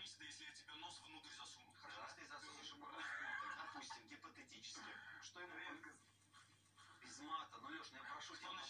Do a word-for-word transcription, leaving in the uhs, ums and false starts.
Заметь, да если я тебе нос внутрь засуну. Хорошо, если ты засунешь ему нос внутрь, допустим, гипотетически. Что ему... Редко. Без мата. Ну, Леш, ну я прошу тебя...